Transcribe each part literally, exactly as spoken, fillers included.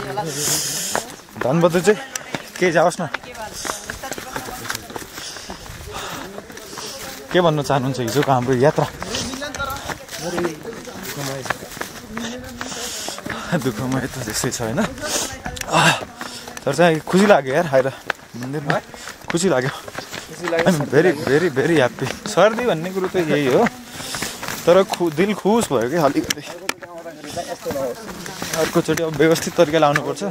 धनबहादुर चाहिँ के जाओस् न के भन्न चाहनुहुन्छ हिजोको हाम्रो यात्रा दुःखमय त त्यस्तै छ होइन तर चाहिँ खुसी लाग्यो यार आएर मन्दिरमा खुसी लाग्यो भेरी भेरी भेरी ह्याप्पी सर्दी भन्ने कुरो त यही हो तर खु दिल खुस भयो कि अलिकति अर्कोचोटि अब व्यवस्थित तरिकाले आउनुपर्छ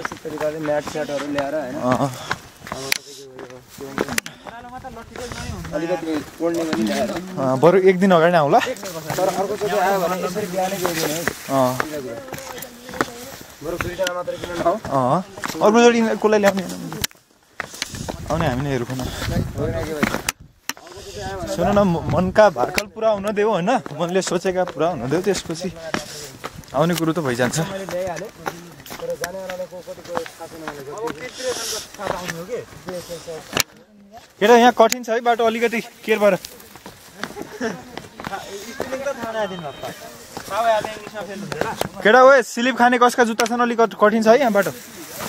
बरु एक दिन अगाडि नै आउँला अर्कोचोटि कसलाई ल्याउने आउने हामी नै हेर्नु सुन न मनका भाकल पुरा हुन देऊ होइन मनले सोचेका पुरा हुन देऊ त्यसपछि आउने कुरो त भइजान्छ केटा यहाँ कठिन छ है बाटो अलिकति केयर भएर केटा ओ स्लिप खाने कसका जुत्ता छन् अलिक कठिन छ है यहाँ बाटो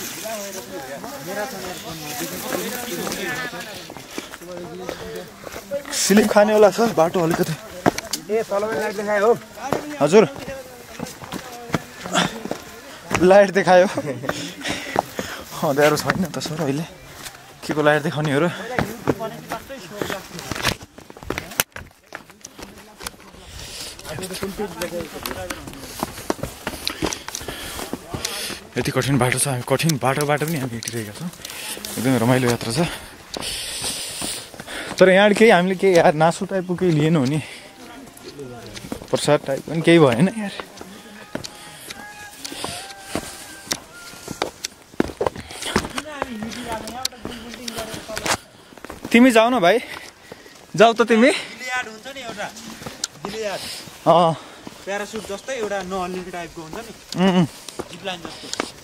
स्लिप खानेवाला छ बाटो अलिकति हजुर लाइट देखायो अँध्यारो छैन त सर अहिले के को लाइट देखाउने हो र यति कठिन बाटो छ हामी कठिन बाटोबाट पनि हामी हिँडिरहेका छौँ एकदमै रमाइलो यात्रा छ तर यहाँ केही हामीले केही यार नासु टाइपको केही लिएन हो नि प्रसाद टाइप पनि केही भएन यार तिमी जाऊ न भाइ जाऊ त तिमी हुन्छ नि एउटा अँ प्यारासुट जस्तै एउटा नअलिने टाइपको हुन्छ नि अँ जिप लाइन जस्तो